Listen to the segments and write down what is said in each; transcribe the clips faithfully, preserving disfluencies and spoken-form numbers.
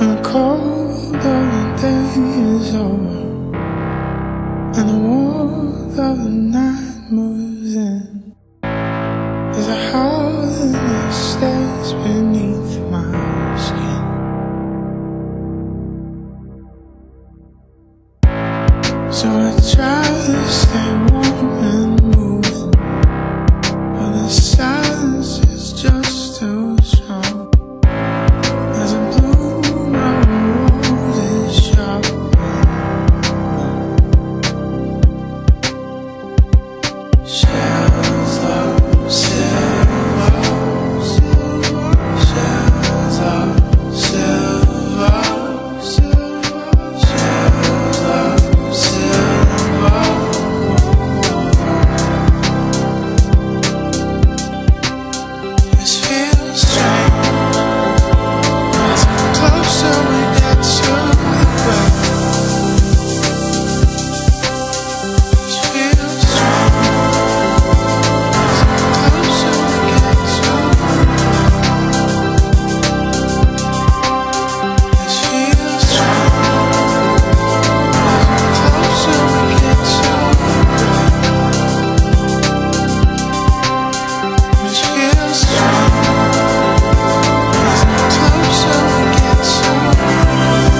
When the cold of the day is over and the warmth of the night moves in, there's a howling that stays beneath my skin. So I try to stay warm and moving, but the silence is just too strong. There's a bloom of roses sharp. Shells of silver, shells of silver, shells of silver. This feels strange as the closer we get to the ground. This feels strange as the closer we get to the ground. This feels strange as the closer we get to the ground. Which feels strange as the closer we get to the ground.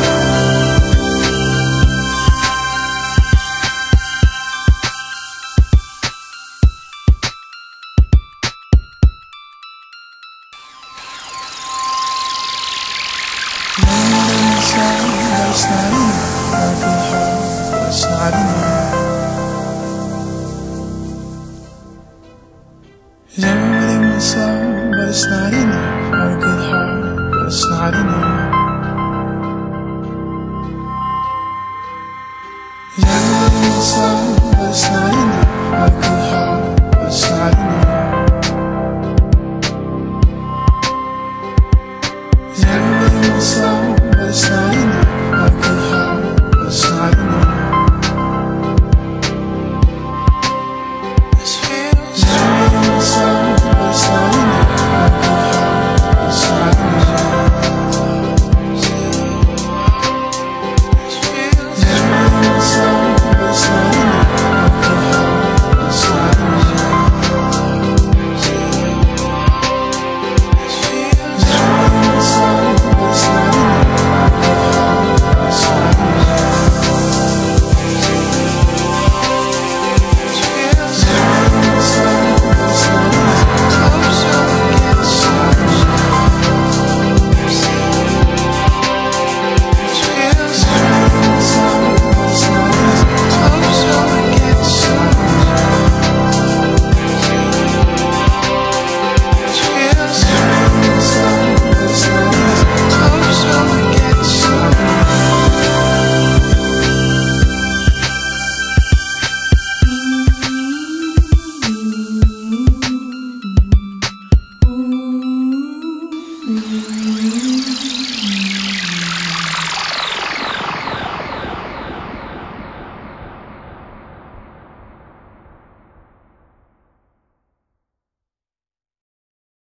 Everybody wants love, but it's not enough. Got a good heart, but it's not enough. Everybody wants love, but it's not enough. Got a good heart, but it's not enough. Everybody wants love,